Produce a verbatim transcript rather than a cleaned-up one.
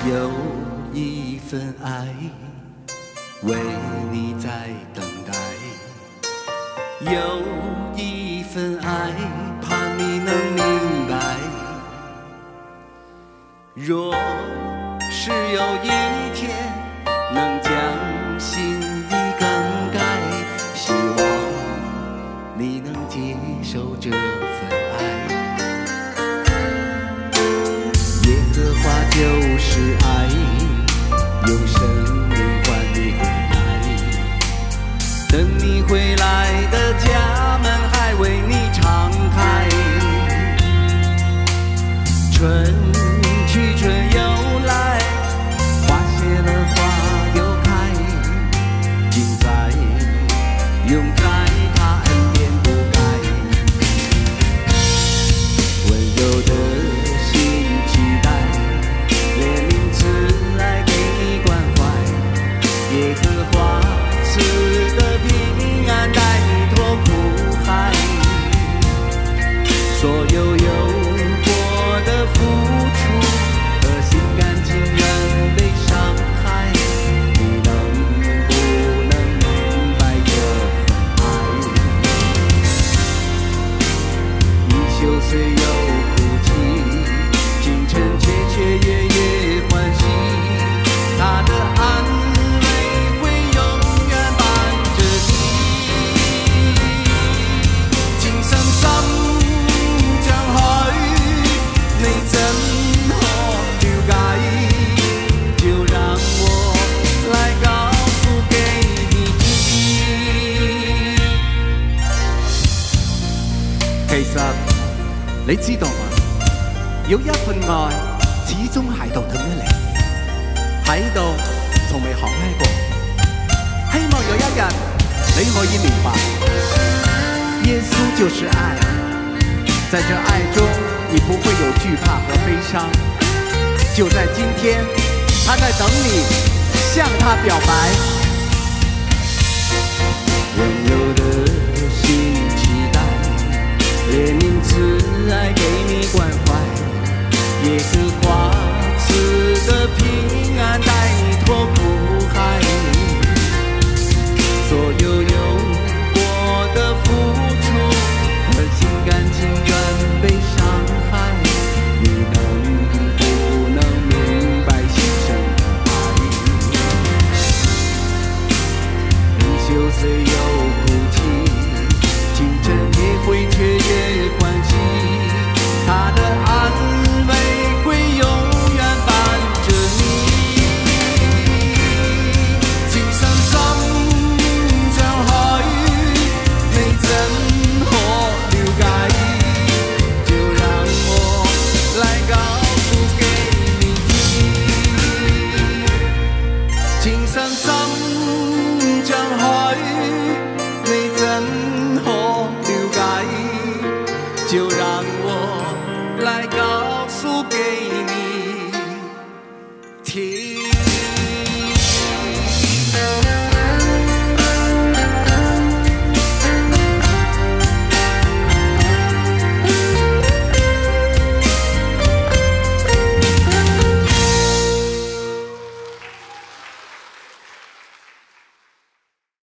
有一份爱为你在等待，有一份爱盼你能明白。若是有一天能将心意更改，希望你能接受这份爱。耶和华就是爱，用生命换你回来，等你回来的家门还为你敞开。春去春又来，花谢了花又开，尽在永在他恩典不改。温柔的心期待，怜悯慈爱给你关怀，耶和华赐的平安带你脱苦海。所有有过的付出和心甘情愿被伤害，你能不能明白这份爱？你羞涩又哭泣，清晨雀雀夜夜欢喜，他的安慰会永远伴着你。情深深像海，你怎可了解？就讓我來告訴給你聽。其實你知道嗎？有一份愛始終喺度等緊你，喺度從未學開過。希望有一日你可以明白，耶穌就是愛，在這愛中你不會有懼怕和悲傷。就在今天，他在等你向他表白。温柔的心期待，憐憫慈愛給你關懷，耶和華賜的平安帶你脫苦海。所有有過的付出和心甘情願被傷害，你能不能明白犧牲的愛？你羞澀又哭泣，清晨也會雀躍歡喜，他的安慰會永遠伴着你。情深深像海，你怎可了解？就讓我來告訴給你聽。情深深像海，你怎可了解？就讓我來告訴給你聽。